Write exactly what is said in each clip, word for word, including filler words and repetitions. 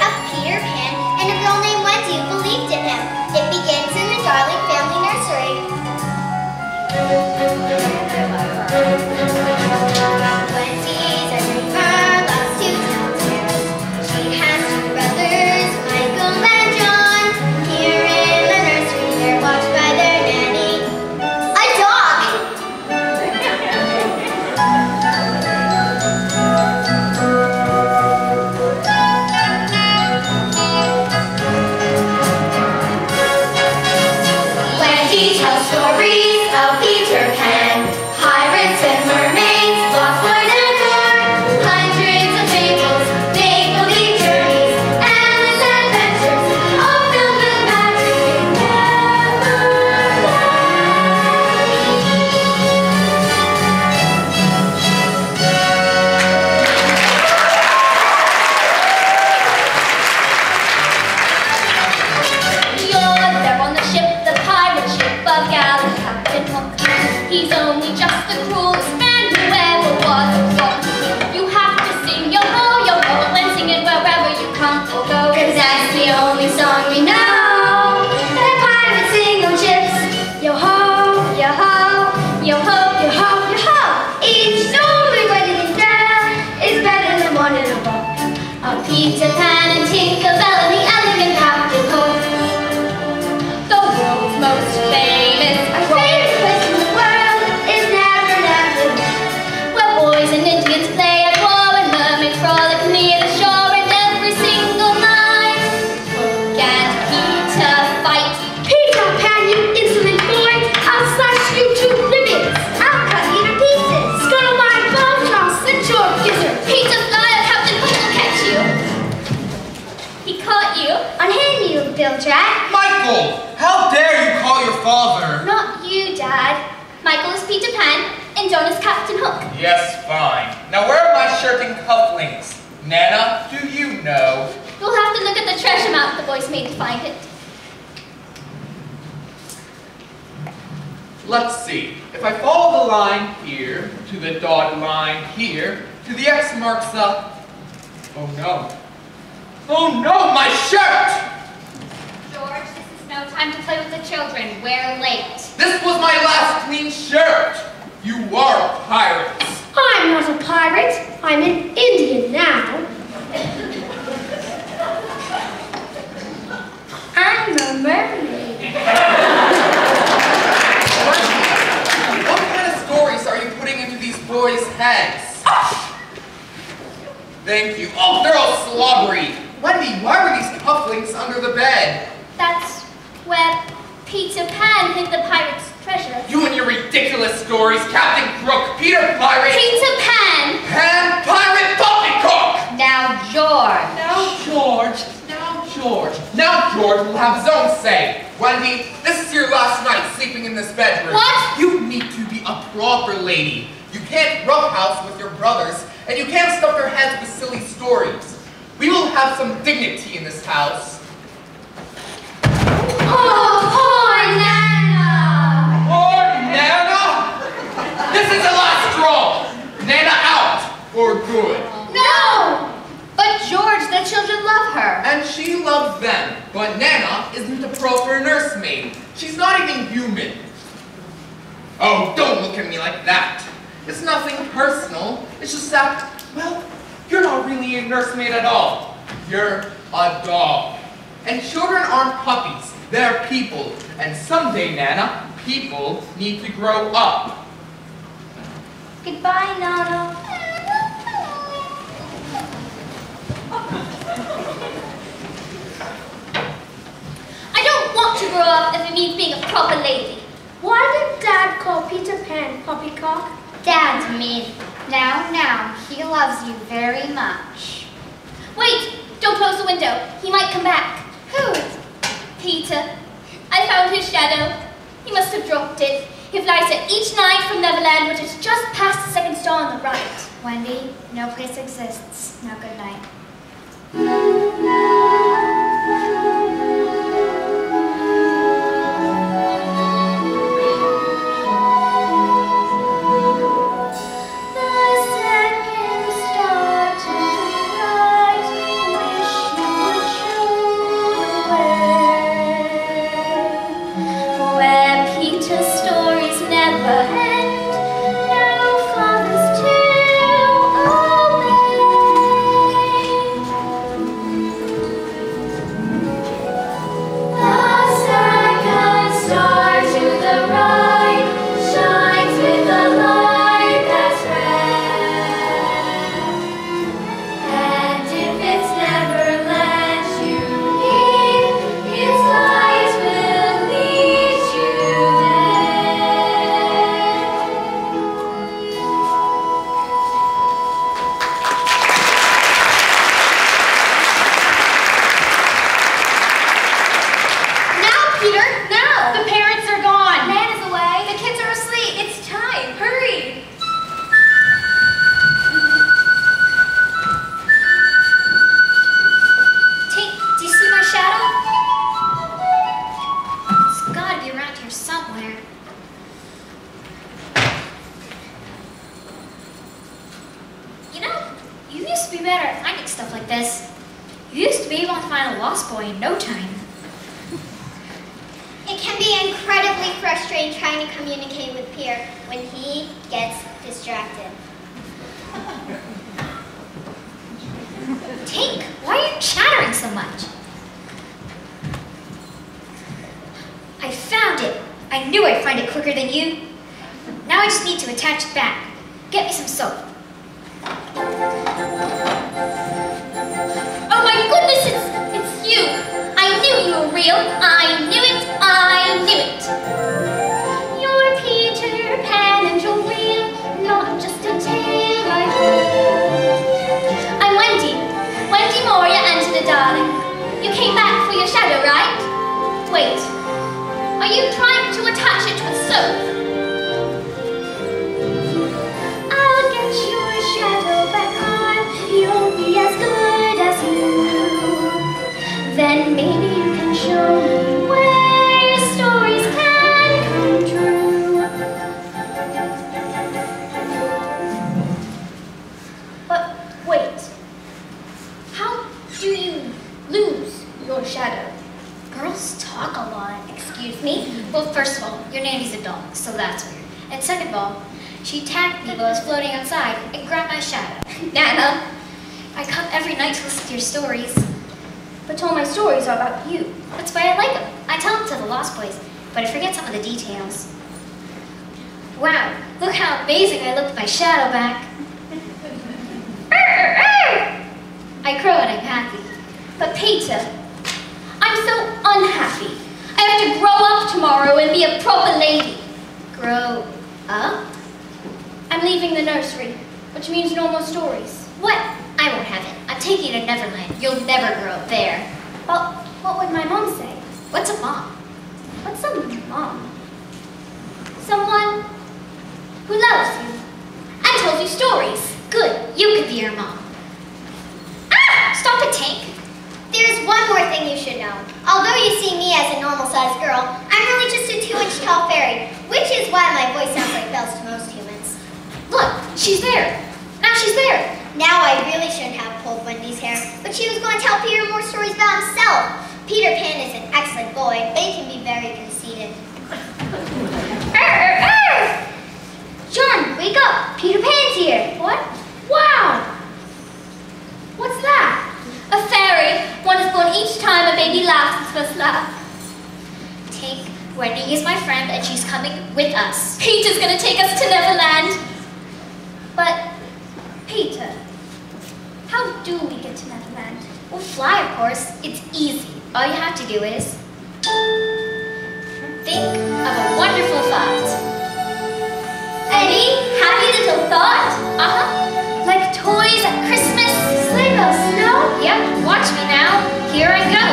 up Peter Pan and a girl named Wendy who believed in him. It begins in the Darling Family Nursery. Wendy's a dreamer, loves to tell tales. She has two brothers, Michael and John. Here in the nursery, they're watched by their nanny, a dog. Wendy tells stories of Peter Pan, pirates and mermaids, lost boys and more. Hundreds of fables, make-believe journeys, endless adventures, all filled with magic and You're there on the ship, the pirate ship of Gallant Captain Hook. He's only just the cruelest man who ever was a crook. You have to sing yo ho, yo ho, and sing it wherever you come or go, 'cause that's the only song we know. The pirates sing on ships, yo ho, yo ho, yo ho, yo ho, yo ho. Each story when it is there is better than one in a book. Of Peter Pan and Tinkerbell and the elegant Captain Hook. The world's most famous, our favorite place in the world is Never Never Land, where boys and Indians play at war and mermaids frolic near the shore, and every single night Hook and Peter fight. Peter Pan, you insolent boy, I'll slash you to ribbons, I'll cut you to pieces, scuttle my bones, I'll slit your gizzard. Peter fly, or Captain Hook will catch you. He caught you on hand, you Bill Jack. Michael, how dare you call your father? Not you, Dad. Michael is Peter Pan, and John is Captain Hook. Yes, fine. Now where are my shirt and cufflinks? Nana, do you know? You'll have to look at the treasure map the boys made to find it. Let's see. If I follow the line here, to the dotted line here, to the X marks the... Oh no. Oh no, my shirt! George, this is no time to play with the children. We're late. This was my last clean shirt. You are pirates. I'm not a pirate. I'm an Indian now. I'm a mermaid. What kind of stories are you putting into these boys' heads? Thank you. Oh, they're all slobbery. Wendy, why were these cufflinks under the bed? That's where Peter Pan hid the pirate's treasure. You and your ridiculous stories, Captain Crook, Peter Pirate, Peter Pan! Pan Pirate Poppycock! Now, George. Now, George. Now, George. Now, George will have his own say. Wendy, this is your last night sleeping in this bedroom. What? You need to be a proper lady. You can't roughhouse with your brothers, and you can't stuff your heads with silly stories. We will have some dignity in this house. Oh, poor Nana! Poor Nana? This is the last straw. Nana out for good. No! But George, the children love her. And she loves them. But Nana isn't a proper nursemaid. She's not even human. Oh, don't look at me like that. It's nothing personal. It's just that, well, you're not really a nursemaid at all. You're a dog. And children aren't puppies. They're people. And someday, Nana, people need to grow up. Goodbye, Nana. I don't want to grow up if it means being a proper lady. Why did Dad call Peter Pan Poppycock? Dad's mean. Now, now, he loves you very much. Wait! Don't close the window. He might come back. Who? Peter. I found his shadow. He must have dropped it. He flies it each night from Neverland, which is just past the second star on the right. Wendy, no place exists. Now, good night. The second star to the right, wish you would to be able to find a lost boy in no time. It can be incredibly frustrating trying to communicate with Pierre when he gets distracted. Tink, why are you chattering so much? I found it. I knew I'd find it quicker than you. Now I just need to attach it back. Get me some soap. Oh my goodness, it's, it's you. I knew you were real. I knew it. I knew it. You're Peter Pan and you're real, not just a tale I heard. I'm Wendy. Wendy Moria, Angela darling. You came back for your shadow, right? Wait. Are you trying to attach it with soap? I'll get your shadow back on. You'll be as good as you. Then maybe you can show me where your stories can come true. But wait. How do you lose your shadow? Girls talk a lot. Excuse me? Well, first of all, your nanny's a dog, so that's weird. And second of all, she attacked me while I was floating outside and grabbed my shadow. Nana, I come every night to listen to your stories. but all my stories are about you. That's why I like them. I tell them to the Lost Boys, but I forget some of the details. Wow, look how amazing I look with my shadow back. I crow and I'm happy. But Peter, I'm so unhappy. I have to grow up tomorrow and be a proper lady. Grow up? I'm leaving the nursery, which means no more stories. What? I won't have it. I'm taking you to Neverland. You'll never grow up there. Well, what would my mom say? What's a mom? What's a mom? Someone who loves you and tells you stories. Good. You could be your mom. Ah! Stop it, Tank. There's one more thing you should know. Although you see me as a normal-sized girl, I'm really just a two-inch tall fairy, which is why my voice sounds like bells to most humans. Look, she's there. Now she's there. Now I really shouldn't have pulled Wendy's hair, but she was going to tell Peter more stories about himself. Peter Pan is an excellent boy, but he can be very conceited. Arr, arr. John, wake up! Peter Pan's here. What? Wow! What's that? A fairy. One is born each time a baby laughs its first laugh. Tank, Wendy is my friend and she's coming with us. Peter's gonna take us to Neverland. But, Peter, how do we get to Neverland? We'll fly, of course. It's easy. All you have to do is think of a wonderful thought. Any happy little thought? Uh-huh. Like toys at Christmas? Sleigh bells, snow? Yep, watch me now. Here I go.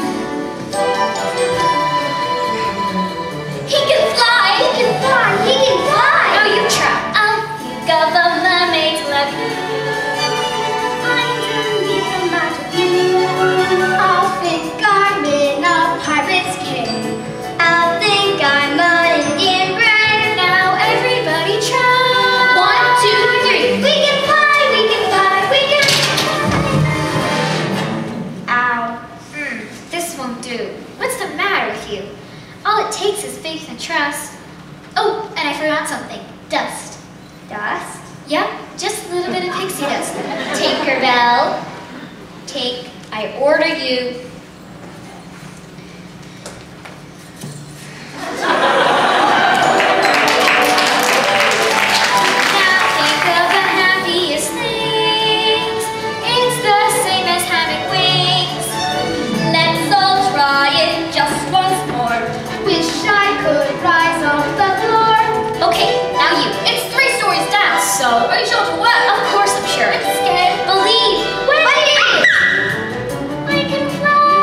He can fly! He can fly! He can fly! Now you try. I'll think of a mermaid's lagoon. Underneath the magic moon. I'll think I'm in a pirate's cave. I'll think I'm an Indian brave. Now everybody try. One, two, three. We can fly, we can fly, we can fly. Ow. Mm, this won't do. What's the matter with you? All it takes is faith and trust. Oh, and I forgot something. Dust. Dust? Yep, just a little bit of pixie dust. Tinkerbell. Take, I order you. Now think of the happiest things. It's the same as having wings. Let's all try it just once more. Wish I could rise off the floor. Okay, now you. It's three stories down. So, Are you sure to work? of course I'm sure. I'm scared. Believe. Wendy! I can fly.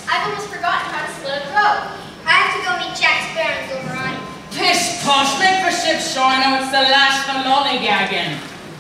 I've almost forgotten how to slit a throat. I have to go meet Jack Sparrow and Silverani. Pish posh, make for shipshore. I know it's the last for lollygagging.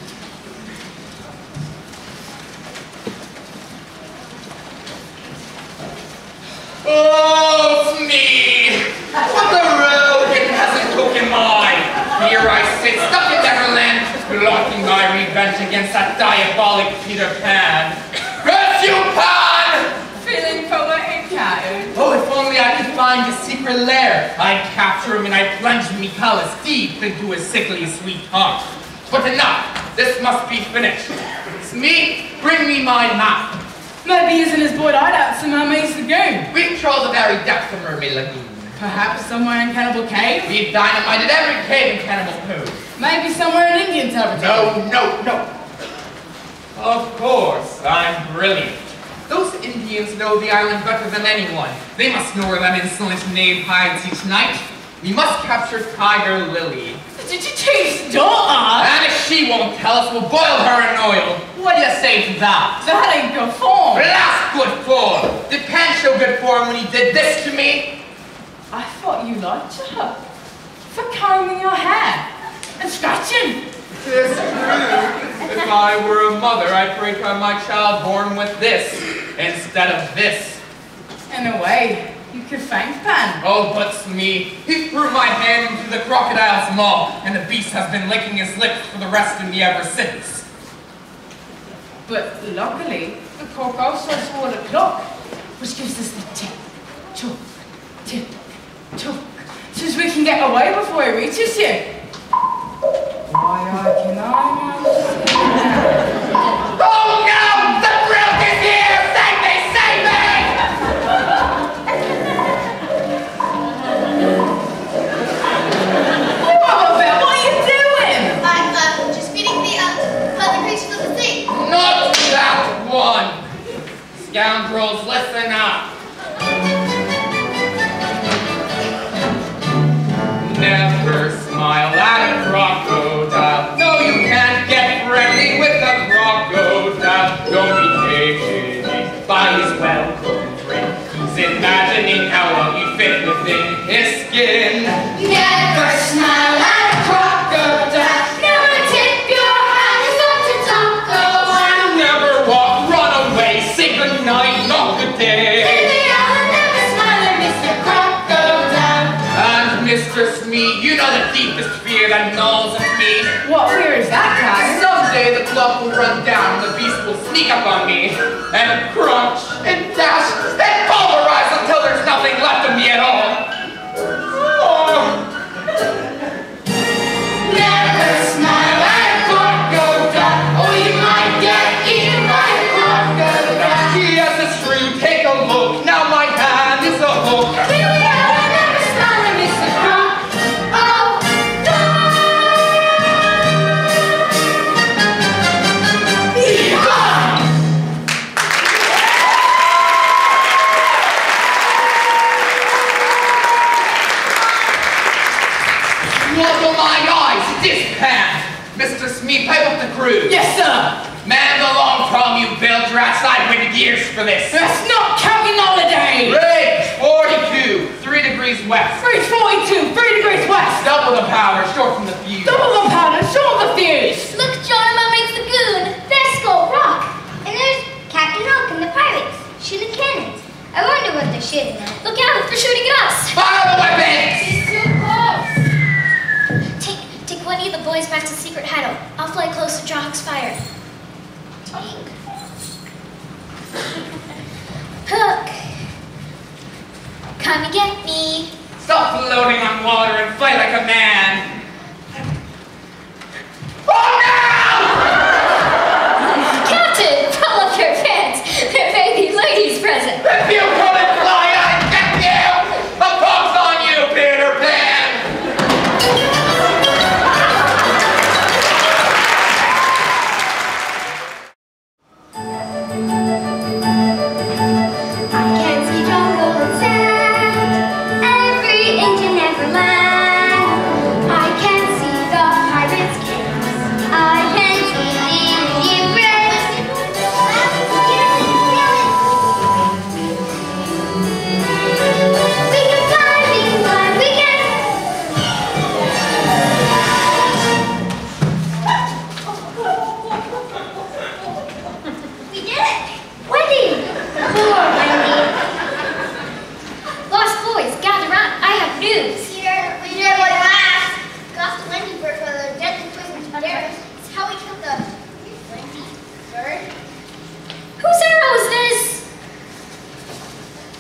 Oh, me! What the road it hasn't taken mine! Here I sit, stuck in Neverland, plotting my revenge against that diabolic Peter Pan. Rescue Pan! Feeling poetic, Captain? Oh, if only I could find his secret lair. I'd capture him and I'd plunge me callous deep into his sickly sweet heart. But enough! This must be finished. Smee, bring me my map. Maybe using his boy hideout to Mermaid's Lagoon. We've trawled the very depth of Mermaid Lagoon. Perhaps somewhere in Cannibal Cave? We've dynamited every cave in Cannibal Cove. Maybe somewhere in Indian territory. No, no, no. Of course, I'm brilliant. Those Indians know the island better than anyone. They must know where that insolent knave hides each night. We must capture Tiger Lily. Did you teach daughter? And if she won't tell us, we'll boil her in oil. What do you say to that? That ain't good form. Blast good form! Did Pan show good form when he did this to me? I thought you liked her. For combing your hair. And scratching. Tis true. If I were a mother, I'd break on my child born with this, instead of this. In a way, you could thank Pan. Oh, but me. He threw my hand into the crocodile's maw, and the beast has been licking his lips for the rest of me ever since. But luckily, the cork also swore the clock, which gives us the tick, tock, tick, tock, so as we can get away before he reaches you. Why, I can almost Oh no! The Brute is here! Save me! Save me! What about? What are you doing? I'm uh, just feeding the uh, other creatures of the sea. Not that one! Scoundrels, listen up! Never smile at a crocodile. No, you can't get friendly with a crocodile. Don't be taken by his welcome drink. He's imagining how well you fit within his skin. Never smile at a crocodile. Never tip your hands up to taco. Never walk, run away, say goodnight, not good day. Never smile at Mister Crocodile. And Mister Smee, you know the deepest fear that gnaws at me. What fear is that, Kai? Someday the clock will run down and the beast will sneak up on me and crunch and dash and pulverize until there's nothing left of me at all. Oh. Never smile at a crocodile, or you might get eaten by a crocodile. Yes, it's true. Take a look. Now my hand is a hook. Here we are, never smile at Mister Crocodile. Look my eyes. It is Pan. Mister Smee, pipe up the crew. Yes, sir. Man the long prom you built your outside with gears for this. That's not counting holiday. Range forty-two, three degrees west. three forty-two, three degrees west. Double the power, short from the fuse. Double the powder, short the fuse. Look, John and Mermaid's Lagoon. There's Skull Rock. And there's Captain Hook and the pirates shooting cannons. I wonder what they're shooting at. Look out, they're shooting at us. Fire the weapons! He's too close. Take, take Wendy and the boys back to the secret hideout. I'll fly close to draw Hook's fire. Hook, come and get me. Stop floating on water and fight like a man. Oh no! Captain, pull up your pants. There may be ladies present. If you couldn't fly, I'd get you! The fog's on you, Peter Pan! I can see jungle and sand, every inch in Neverland. I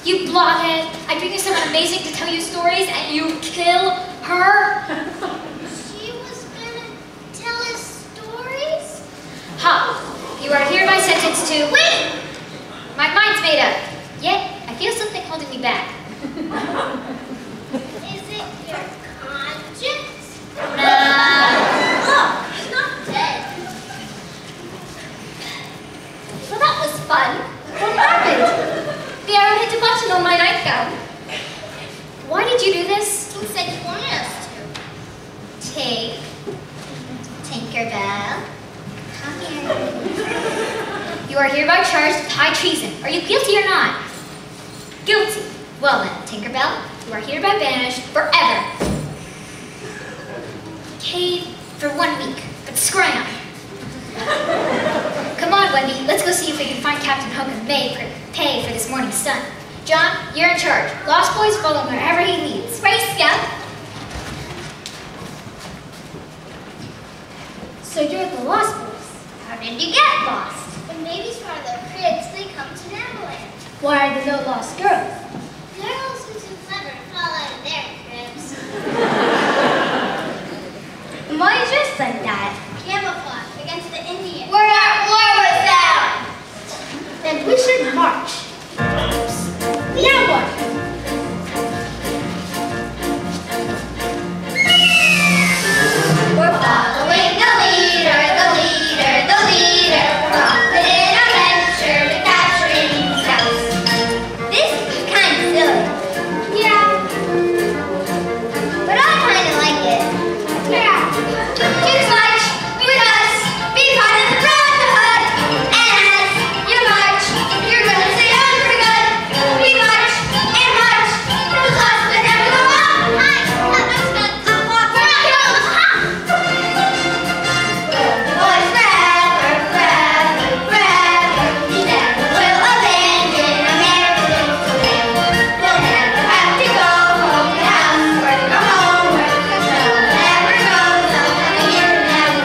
You blockhead! I bring you someone amazing to tell you stories and you kill her? She was gonna tell us stories? Ha! You are hereby sentenced to... Wait! My mind's made up. Yet, I feel something holding me back. Is it your conscience? Nah. Look, she's not dead. Well, that was fun. What happened? The arrow hit a button on my nightgown. Why did you do this? King said you wanted us to. Take. Tinkerbell, come here. You are hereby charged with high treason. Are you guilty or not? Guilty. Well then, Tinkerbell, you are hereby banished forever. Cave for one week, but scram. Come on, Wendy, let's go see if we can find Captain Hook and May for pay for this morning's stunt. John, you're in charge. Lost Boys follow him wherever he leads. Ready, Scout? So you're the Lost Boys. How did you get lost? When babies from the cribs, they come to Neverland. Why are there no lost girls? Girls who too clever fall out of their cribs. Why are you dressed like that? Camouflage against the Indians. We're at war with them! Then we should march. Now what? We're following the leader, the leader, the leader. We're off in a venture to capturing scouts. This is kind of silly. Yeah. But I kind of like it. Yeah. Choose march with us. Be part of the brotherhood. And as you march, you're gonna stay on for good. We march and march. Who's lost but never go wrong? Hi, that was good. Come walk We're not heroes. Ha! Boys forever, forever, forever. We never will abandon our merry little land. We'll never have to go home to housework or homework. We'll never go somewhere here and never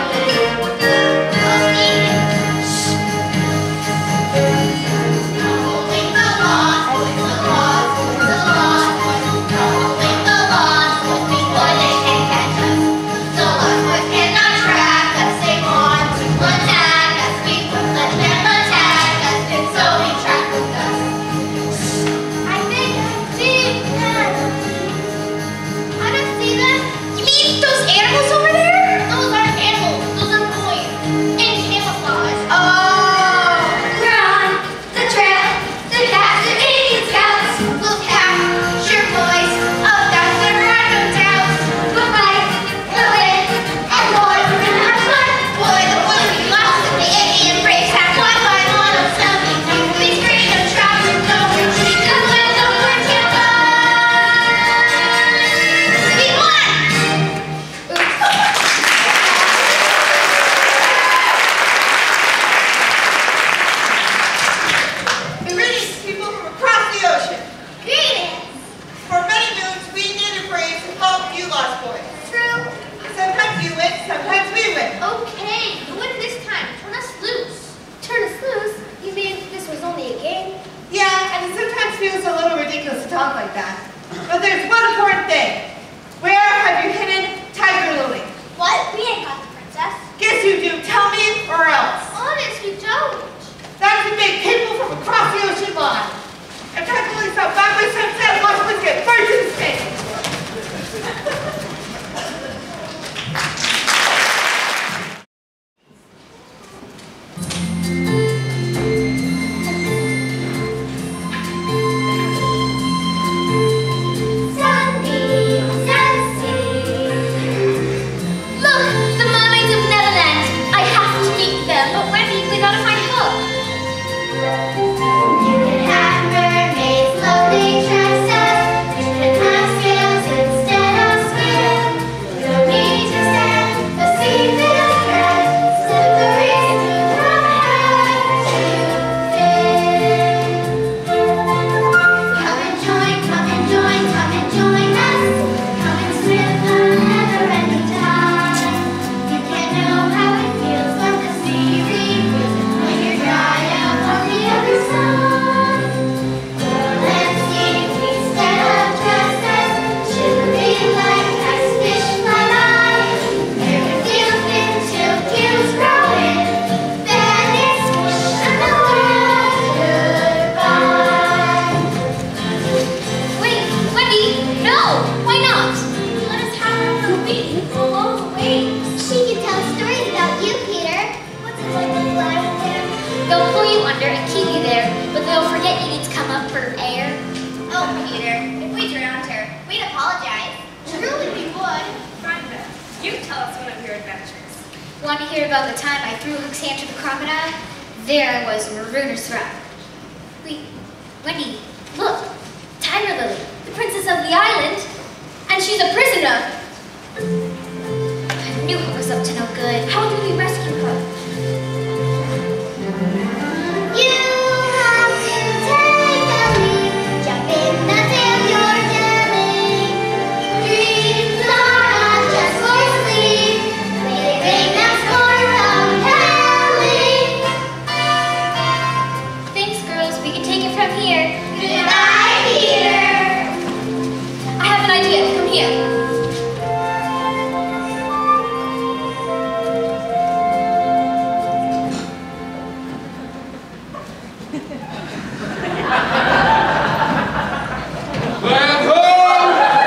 Following the lost boys, the lost boys, the lost boys. Following the lost boys before they can catch us. The lost boys cannot track us. They want to attack us. We won't let them attack us. And so they track with us. I think I see them. I don't see them. You mean those animals over there? Those aren't animals. Those are boys. In camouflage. Oh. We're on the trail. The captain Indian scouts will capture boys. Oh, that's never had no doubts. We'll fight, we'll win, and boy, we're gonna have fun. Boy, the one we lost in the Indian breaks have one by one of something. We scream and trap with no retreat. 'Cause when the words get done, we won. Greetings, people from across the ocean. Greetings. For many moons, we native braves have helped you lost boys. True. Sometimes you win, sometimes we win. Okay, you win this time. Turn us loose. Turn us loose? You mean this was only a game? Yeah, and it sometimes feels a little ridiculous to talk like that. But there's one important thing. Where have you hidden Tiger Lily? What? We ain't got the princess. Guess you do. Tell me or else. Honest, we don't. That's the big people from across the ocean line. And Tiger Lily's out back by sunset and lost boys get first in space. Sunbeam, sunset. Look, the mermaids of Neverland. I have to meet them, but Wendy, we gotta find Hook. Don't forget you need to come up for air. Oh, Peter, if we drowned her, we'd apologize. Truly we would. Fine, Beth. You tell us one of your adventures. Want to hear about the time I threw Hook's hand to the crocodile? There I was in Marooners Rock. Wait, Wendy, look. Tiger Lily, the princess of the island. And she's a prisoner. I knew I was up to no good. How did we rescue her? You have to take a leap, jump in the dam you're damming. Dreams are not just for sleep, living that's more compelling. Thanks, girls. We can take it from here. Goodbye, Peter. I have an idea. Come here. Land ho!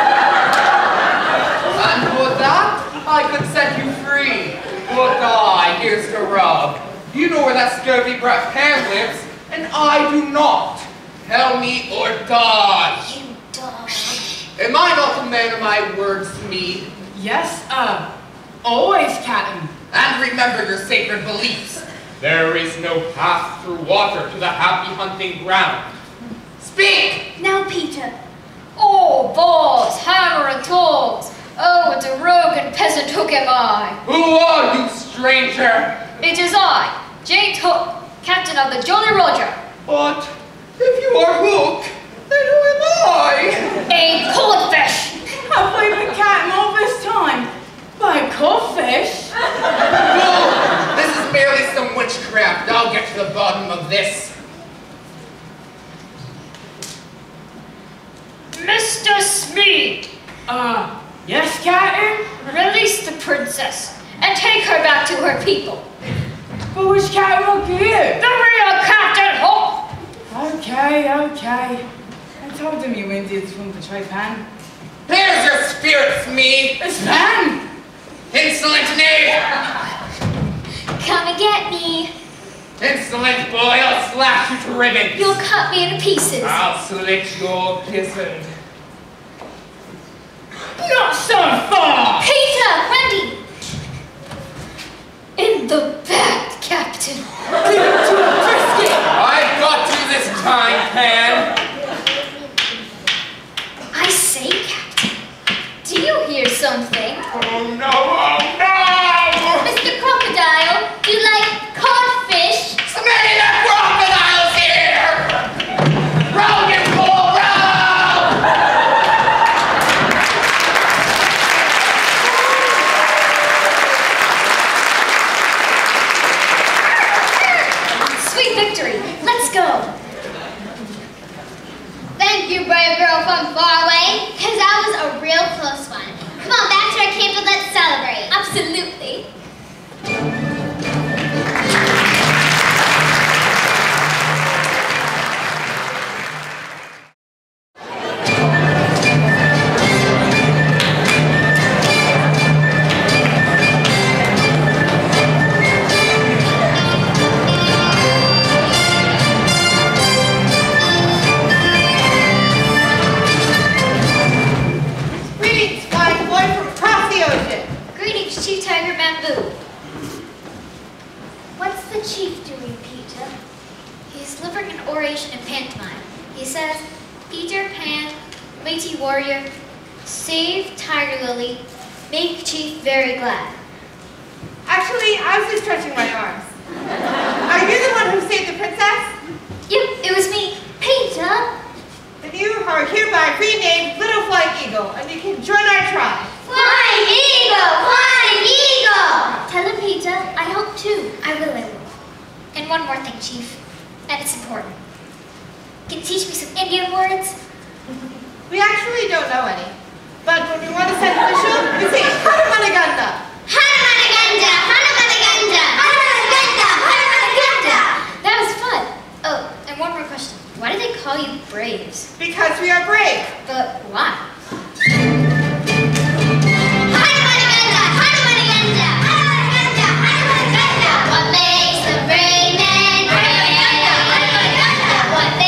And with that, I could set you free. But I, here's the rub. You know where that scurvy brat Pam lives, and I do not. Tell me or die. You dog. Am I not a man of my words to me? Yes, uh, always, Captain. And remember your sacred beliefs. There is no path through water to the happy hunting ground. Speak! Now, Peter. Oh, balls, hammer and tongs. Oh, what a rogue and peasant Hook am I. Who are you, stranger? It is I, Jane Hook, captain of the Jolly Roger. But if you are Hook, then who am I? A codfish. Have we been catting all this time? By codfish? No, this is merely some witchcraft. I'll get to the bottom of this. Mister Smeed, Uh, yes, Captain? release the princess and take her back to her people. But which Captain will The give? real Captain Hook. Okay, okay. I told him you Indians from the trade pan. There's your spirit, Smee! It's Pan! Insolent knave! Come and get me. Insolent boy, I'll slash you to ribbons! You'll cut me into pieces. I'll slit your kissing. Not so far! Peter, Wendy. In the back, Captain. Give it to a brisket! I've got you this time, Pan! I say, Captain, do you hear something? Oh no, oh no! Mister Crocodile, you like codfish? Smee, the crocodile's here! Roll your bull, roll! Sweet victory. Let's go. Thank you, brave girl from far away, because that was a real close one. Come on, back to our camp and let's celebrate. Absolutely. Greetings, flying boy from across the ocean. Greetings, Chief Tiger Bamboo. What's the chief doing, Peter? He's delivering an oration in pantomime. He says, Peter Pan, mighty warrior, save Tiger Lily, make Chief very glad. Actually, I was just stretching my arms. Are you the one who saved the princess? Yep, it was me. Peter? Then you are hereby renamed Little Flying Eagle, and you can join our tribe. Flying eagle! Flying eagle! Tell him, Peter, I hope too. I will, I will. And one more thing, Chief, and it's important. Can you teach me some Indian words? We actually don't know any, but when we want to send official, we say Hanamanaganda. Hanamanaganda! Hanamanaganda! Hanamanaganda! Hanamanaganda! That was fun. Oh, and one more question. Why do they call you Braves? Because we are brave. But why? Hanamanaganda! Hanamanaganda! Hanamanaganda! Hanamanaganda! What makes a brave man brave? What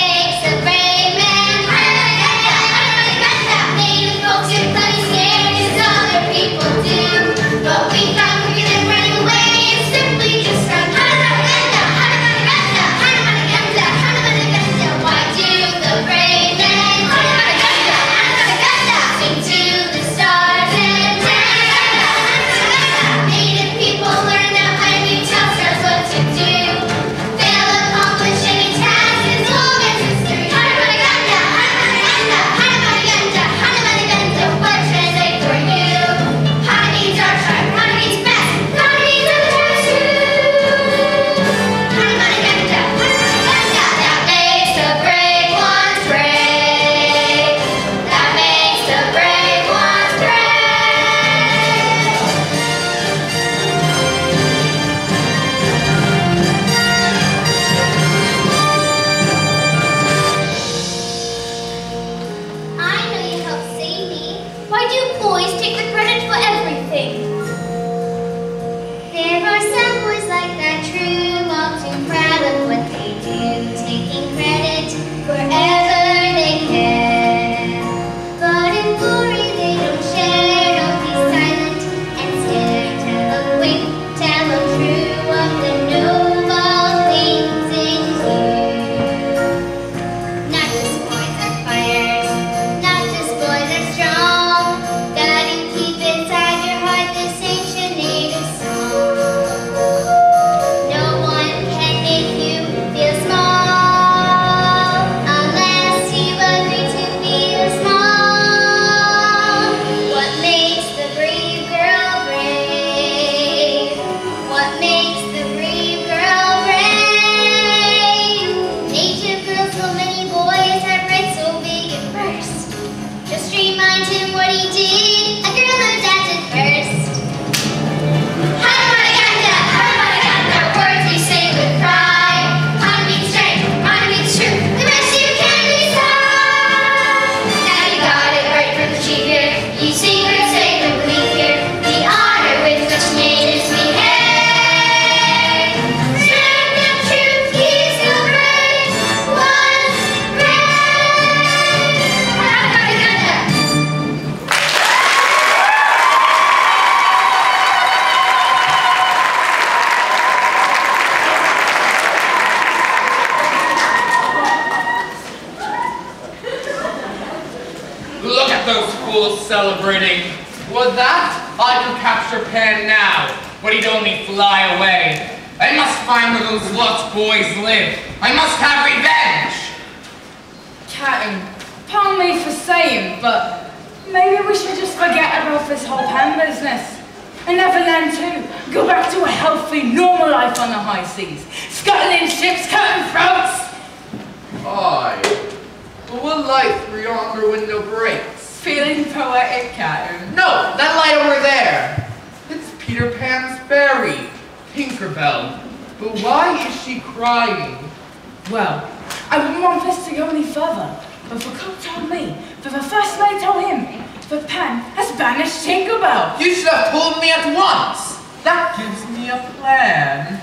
fools celebrating. Would that I could capture Pan now, but he'd only fly away. I must find where those lost boys live. I must have revenge! Captain, pardon me for saying, but maybe we should just forget about this whole Pan business. And Neverland too. Go back to a healthy, normal life on the high seas. Scuttling ships, cutting throats. Aye. But what light through yonder window breaks? Feeling poetic, Captain. No, that light over there. It's Peter Pan's fairy, Tinkerbell. But why is she crying? Well, I wouldn't want this to go any further, but the cook told me, for the first mate told him, that Pan has banished Tinkerbell. You should have told me at once. That gives me a plan.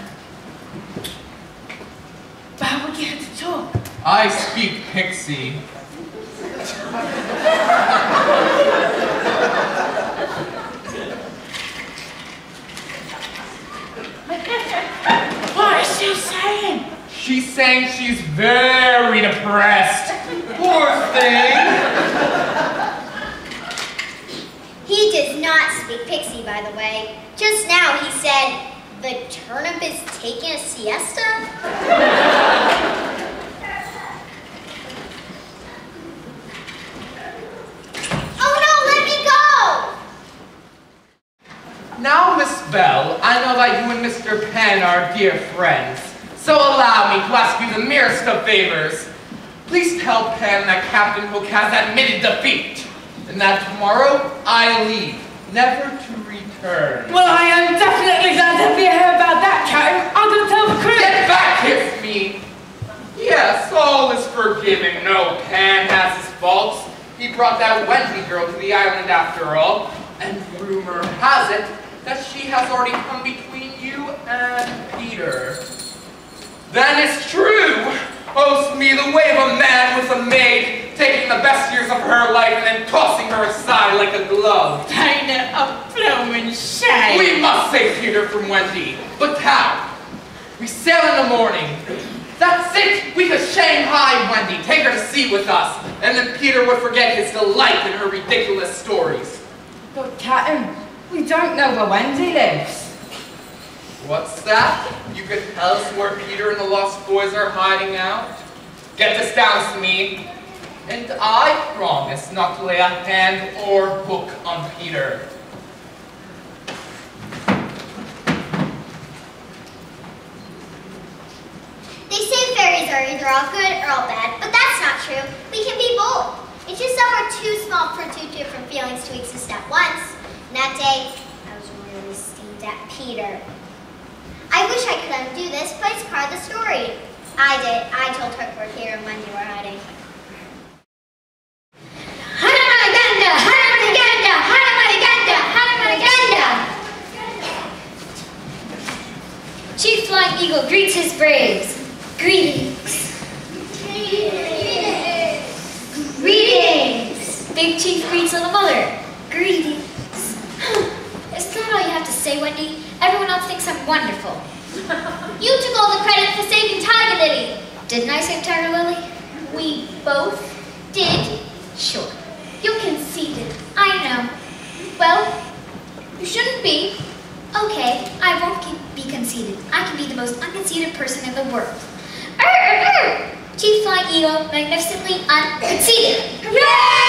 But how would you get to talk? I speak pixie. What is she saying? She's saying she's very depressed. Poor thing. He does not speak pixie, by the way. Just now he said, the turnip is taking a siesta? Oh no, let me go! Now, Miss Bell, I know that you and Mister Pan are dear friends, so allow me to ask you the merest of favors. Please tell Pan that Captain Hook has admitted defeat, and that tomorrow I leave, never to return. Well, I am definitely glad to hear about that, Captain. I'm going to tell the crew. Get back, kiss me! Yes, all is forgiven. No, Pan has his faults. He brought that Wendy girl to the island after all, and rumor has it that she has already come between you and Peter. Then it's true! Boast me the way of a man with a maid, taking the best years of her life and then tossing her aside like a glove. Kinda a bloomin' shame. We must save Peter from Wendy, but how? We sail in the morning. That's it! We could Shanghai Wendy, take her to sea with us, and then Peter would forget his delight in her ridiculous stories. But, Captain, we don't know where Wendy lives. What's that? You could tell us where Peter and the Lost Boys are hiding out? Get this down to me, and I promise not to lay a hand or hook on Peter. They say fairies are either all good or all bad, but that's not true. We can be both. It's just that we're too small for two different feelings to exist at once. And that day, I was really steamed at Peter. I wish I could undo this, but it's part of the story. I did. I told her we're here and when you were hiding. Hanamanaganda! Hanamanaganda! Hanamanaganda! Hanamanaganda! Chief Flying Eagle greets his braves. Greetings. Greetings. Greetings. Big Chief greets Little Mother. Greetings. Is that all you have to say, Wendy? Everyone else thinks I'm wonderful. You took all the credit for saving Tiger Lily. Didn't I save Tiger Lily? We both did. Sure. You conceded. I know. Well, you shouldn't be. Okay, I won't be conceited. I can be the most unconceited person in the world. Arr, arr, arr. Chief Flying Eagle, magnificently unconceited. Hooray!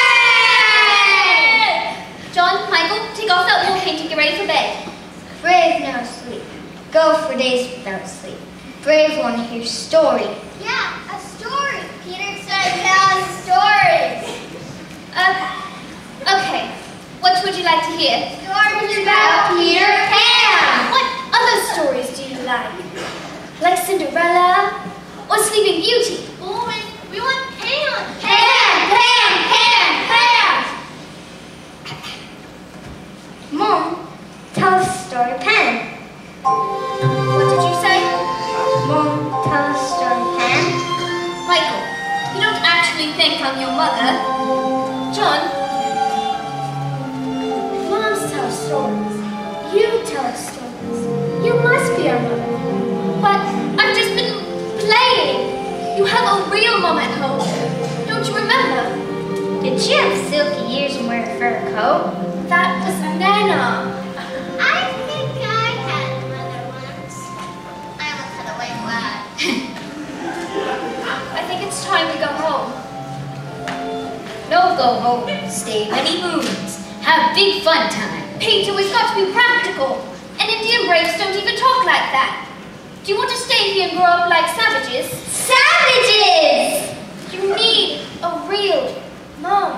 John, Michael, take off that wool paint and get ready for bed. Brave never sleep. Go for days without sleep. Brave one hears story. Yeah, a story. Peter said tell us stories. Uh, okay. What would you like to hear? Stories about Peter Pan. What other stories do you like? Like Cinderella or Sleeping Beauty? Boy, we want Pan. Pan, Pan, Pan, Pan. Mom, tell us a story, Pan. What did you say? Mom, tell us a story, Pan. Michael, you don't actually think I'm your mother. John, Moms tell stories. You tell us stories. You must be our mother. but I've just been playing. You have a real mom at home. Don't you remember? Did she have silky ears and wear a fur coat? That was Nana. I think I had a mother once. I almost had a white flag. I think it's time we go home. No go home. Stay many moons. Have big fun time. Peter, we've got to be practical. And Indian braves don't even talk like that. Do you want to stay here and grow up like savages? Savages! You need a real mom.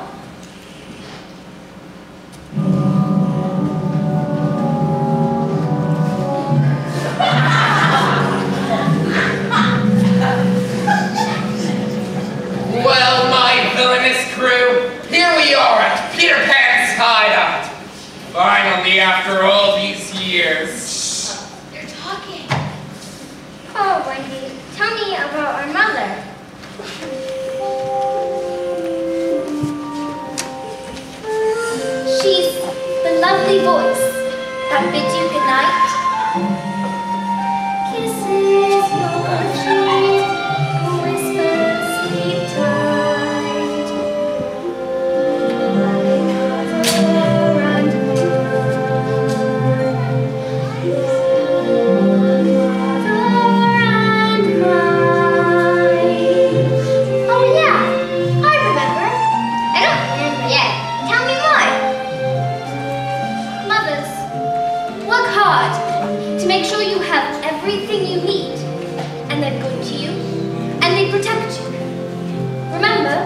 Well, my villainous crew, here we are at Peter Pan's hideout. Finally, after all these years. They're talking. Oh, Wendy, tell me about our mother. She's the lovely voice that bids you good night. Kisses your cheek, whispers sleep tight. Mother and mine. Oh yeah, I remember. I don't remember yet. Tell me more. Mothers, work hard to make sure you have everything you need, and they're good to you, and they protect you. Remember?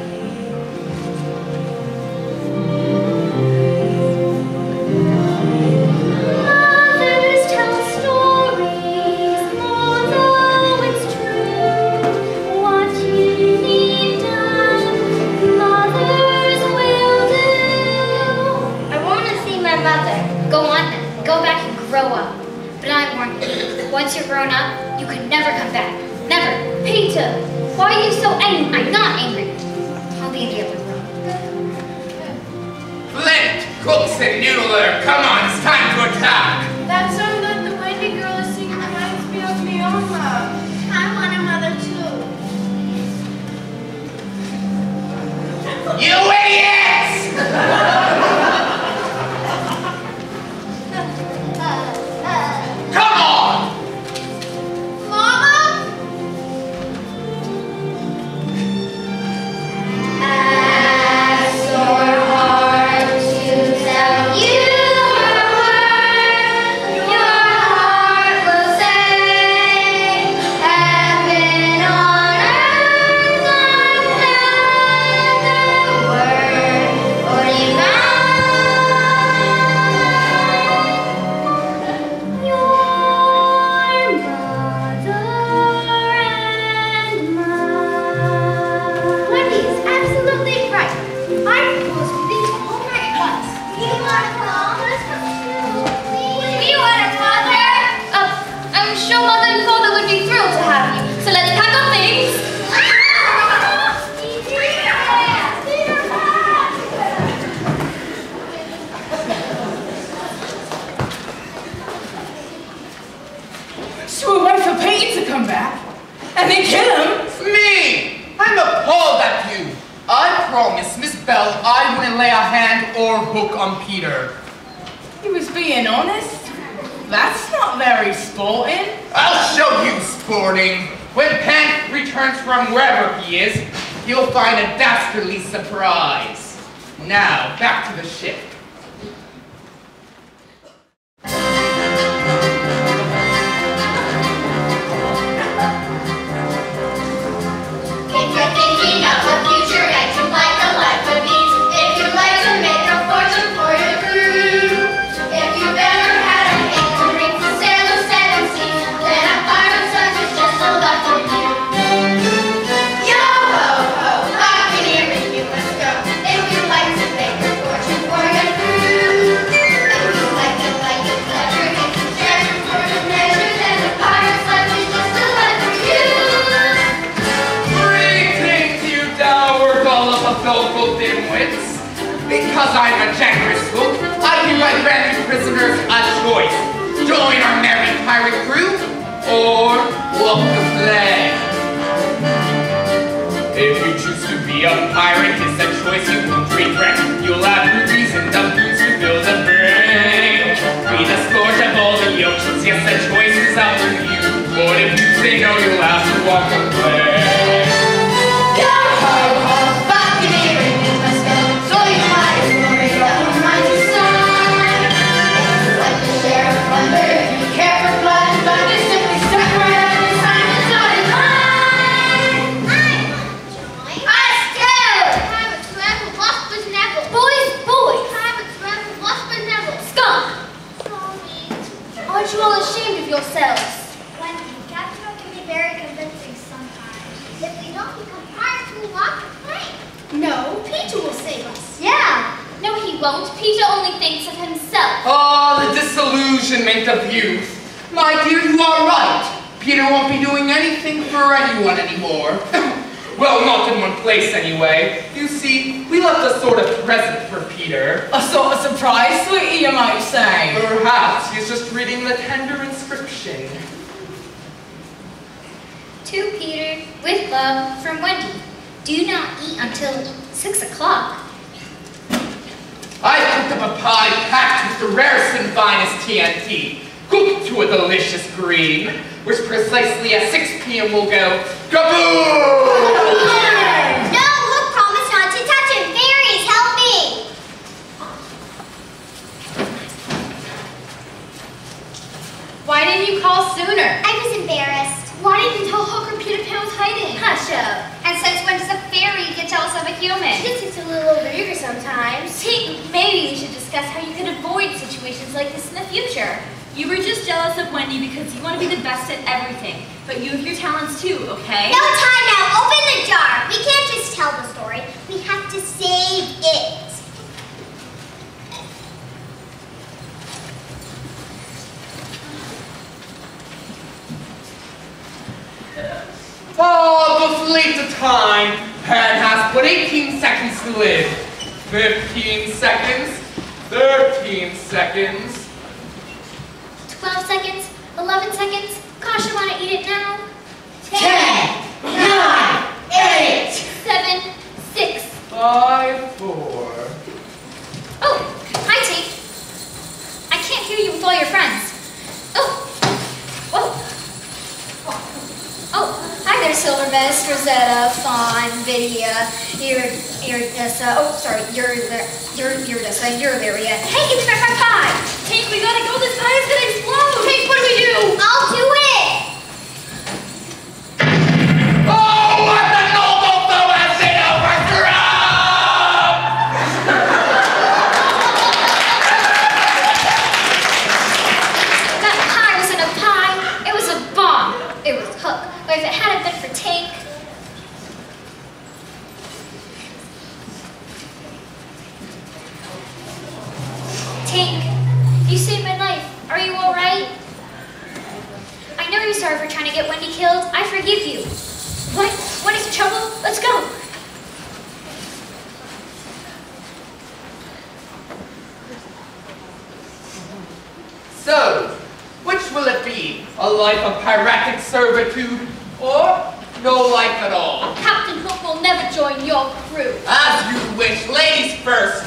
Mothers tell stories, more though it's true. What you need done, mothers will do. I want to see my mother. Go on then. Go back and grow up. But I warn you, once you're grown up, you can never come back. Never. Peter, why are you so angry? I'm not angry. I'll be in the other room. Flint, Cooks, and Noodler, come on, it's time to attack. That song that the Wendy girl is singing reminds me of my own mom. I want a mother too. You idiots! Come on! Mama? Ask your heart to tell you her word. Your heart will say, heaven on earth, another word for you Your mother and mine. Wendy is absolutely right. I propose we leave home at once. We want a mother. We want a mother. Uh, I'm sure Mother and Father would be thrilled to have you, so let's pack our things. So we'll wait for Pete to come back, and then kill him. Me! I'm appalled at you. I promised Miss Bell I wouldn't lay a hand or hook on Peter. He was being honest. That's not very sporting. I'll show you, sporting. When Pan returns from wherever he is, he'll find a dastardly surprise. Now, back to the ship. If you're thinking of the future and you'd like a life of ease, if you'd like to make a fortune for your crew, if you've ever had a hankering to sail the seven seas, then a pirate such is just a luck for you. Yo ho ho, Buccaneer, you must go. If you'd like to make a fortune for your crew, if you'd like to like a pleasure, get some treasure for the measure, then a pirate's life is just a luck for you. Greetings, you dour dollop of local dimwits. Because I'm a generous hook, I hereby grant you prisoners a choice. Join our merry pirate crew, or walk the flag. If you choose to be be a pirate is a choice you won't regret. You'll have rubies and dumplings to fill the brain. Be the scourge of all the oceans, yes, the choice is up to you. But if you say no, you'll have to walk away. Aren't you all ashamed of yourselves? Wendy, Captain Hook can be very convincing sometimes. If we don't become pirates, we'll walk the plank. No, Peter will save us. Yeah. No, he won't. Peter only thinks of himself. Oh, the disillusionment of youth. My dear, you are right. Peter won't be doing anything for anyone anymore. Well, not in one place anyway. You see, we left a sort of present for Peter. A sort of surprise, sweetie, you might say. Perhaps he's just reading the tender inscription. To Peter, with love, from Wendy. Do not eat until six o'clock. I cooked up a pie packed with the rarest and finest T N T, cooked to a delicious green, which precisely at six p m will go kaboom! No, Hook promised not to touch him. Fairies, help me! Why didn't you call sooner? I was embarrassed. Why didn't you tell Hook or Peter Pan was hiding? Hush up. And since when does a fairy get jealous of a human? She gets a little overeager sometimes. See, maybe we should discuss how you could avoid situations like this in the future. You were just jealous of Wendy because you want to be the best at everything. But you have your talents too, okay? No time now. Open the jar. We can't just tell the story. We have to save it. Oh, the late of time. Pan has but eighteen seconds to live. Fifteen seconds. Thirteen seconds. Twelve seconds, eleven seconds. Gosh, I want to eat it now. Ten, nine, eight. Seven, six. Five, four. Oh, hi, Tink. I can't hear you with all your friends. Oh, whoa. Oh, hi there, Silverbest, Rosetta, Fawn, Vidia, Irid, Iridessa. Oh, sorry, you're there. You're Iridessa. You're Lyria. Hey, give me back my pie. Tink, we gotta go. This pie is gonna explode. Tink, what do we do? I'll do it. Oh, what the noble foe has been overthrown! That pie wasn't a pie. It was a bomb. It was Hook. But if it hadn't been for Tink. Tink, you saved my life. Are you all right? I know you're sorry for trying to get Wendy killed. I forgive you. What? What is the trouble? Let's go. So, which will it be? A life of piratic servitude, or no life at all? Captain Hook will never join your crew. As you wish. Ladies first.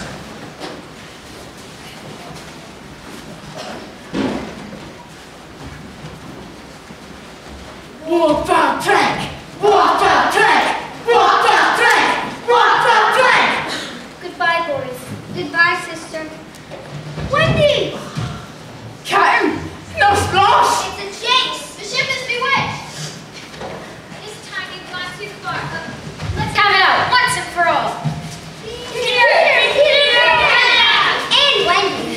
Walk that track! Walk that track! Walk that track! Walk that track! Goodbye, boys. Goodbye, sister. Wendy! Captain, no splash! It's a jinx. The ship is bewitched. This time you've gone too far. Uh, let's Have it out once and for all. Peter! Peter! And Wendy.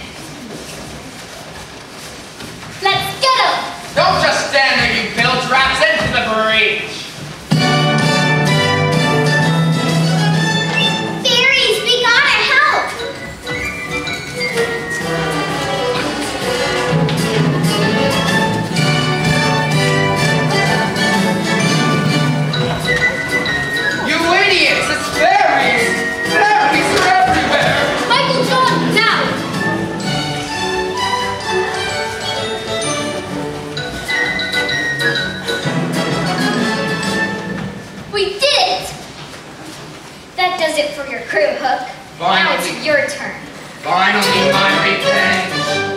Let's get him. Don't just stand there, you bilge rats, into the breach! Fairies, we gotta help. You idiots! It's fairies! Fairies are everywhere! Michael John, now. We did it. That does it for your crew, Hook. Finally. Now it's your turn. Finally, my revenge.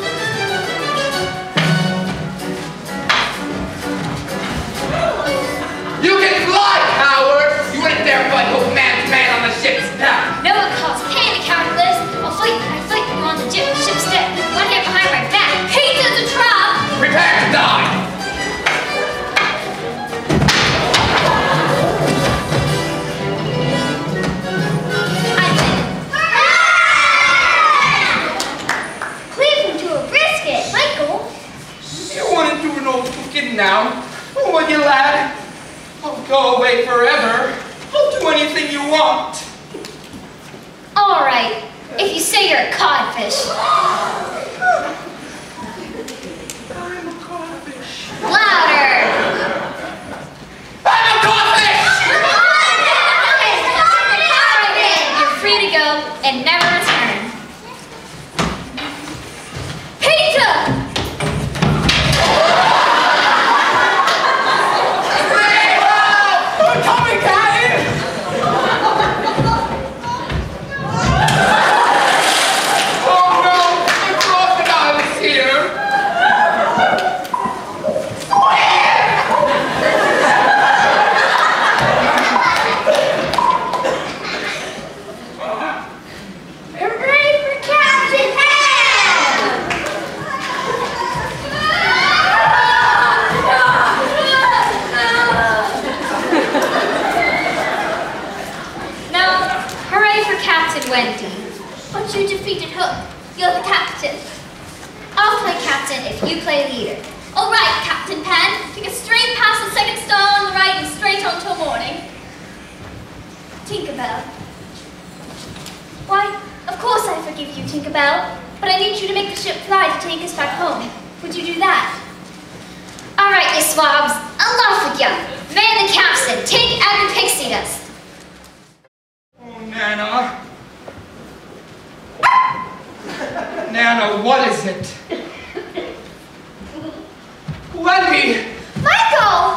You can fly, coward! You wouldn't dare fight Hook man to man on the ship's deck. No one calls pain a cowardice. I'll fight and I fight you on the ship, ship's deck. One hand behind my back. Hate to the trap! Prepare to die! Now, who would you, lad? I'll go away forever. I'll do anything you want. All right, if you say you're a codfish. I'm a codfish. Louder! I'm a codfish! You're free to go and never return. Peter! Wendy. But you defeated Hook. You're the captain. I'll play captain if you play leader. All right, Captain Pan. Take a straight past the second star on the right and straight on till morning. Tinkerbell. Why, of course I forgive you, Tinkerbell. But I need you to make the ship fly to take us back home. Would you do that? All right, you swabs. Enough with ya. Man the capstan. Take out your pixie dust. Oh, Nana. Nana, what is it? Wendy! Michael!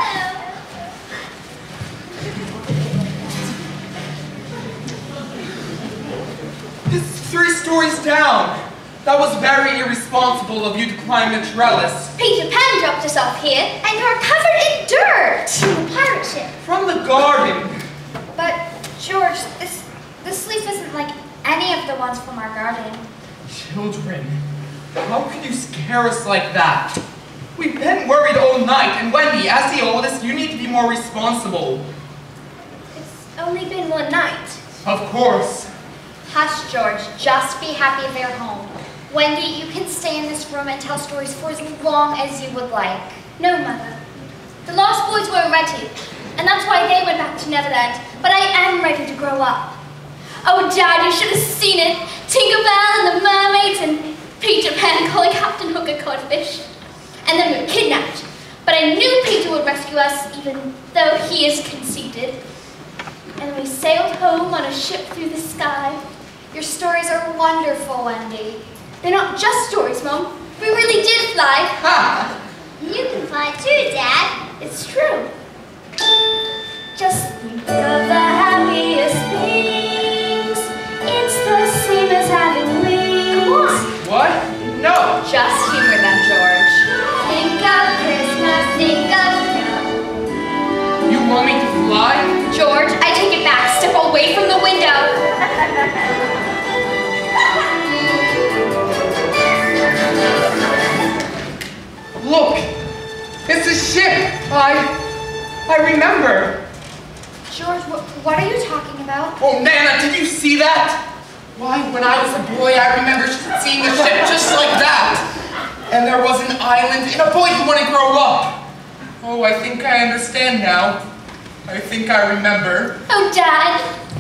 It's three stories down. That was very irresponsible of you to climb the trellis. Peter Pan dropped us off here, and you're covered in dirt! From the pirate ship. From the garden. But, George, this, this leaf isn't like any of the ones from our garden. Children, how could you scare us like that? We've been worried all night, and Wendy, as the oldest, you need to be more responsible. It's only been one night. Of course. Hush, George. Just be happy they're home. Wendy, you can stay in this room and tell stories for as long as you would like. No, Mother. The Lost Boys were ready, and that's why they went back to Neverland. But I am ready to grow up. Oh, Dad, you should have seen it. Tinkerbell and the mermaids and Peter Pan calling Captain Hook a codfish. And then we were kidnapped. But I knew Peter would rescue us, even though he is conceited. And we sailed home on a ship through the sky. Your stories are wonderful, Wendy. They're not just stories, Mom. We really did fly. Ha! You can fly too, Dad. It's true. Just think of the happiest things. It's the same as having wings. Come on. What? No. Just humor them, George. Think of Christmas, think of snow. You want me to fly? George, I take it back. Step away from the window. Look, it's a ship. I, I remember. George, wh what are you talking about? Oh, Nana, did you see that? Why, when I was a boy, I remember seeing a ship just like that. And there was an island and a boy who wanted to grow up. Oh, I think I understand now. I think I remember. Oh, Dad,